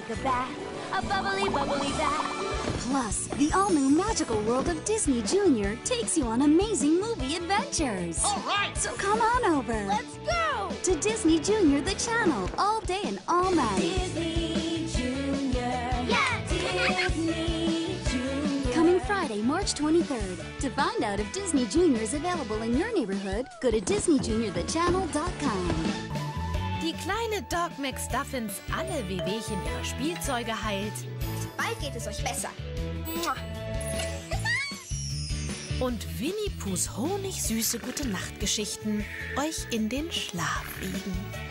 a bath, a bubbly, bubbly bath. Plus, the all-new magical world of Disney Junior takes you on amazing movie adventures. All right! So come on over. Let's go! To Disney Junior, the channel, all day and all night. Disney Junior. Yeah! Disney Junior. Coming Friday, March 23rd. To find out if Disney Junior is available in your neighborhood, go to DisneyJuniorTheChannel.com. Die kleine Dog McStuffins alle Wehwehchen ihrer Spielzeuge heilt. Bald geht es euch besser. Mua. Und Winnie Poohs honigsüße Gute-Nacht-Geschichten euch in den Schlaf wiegen.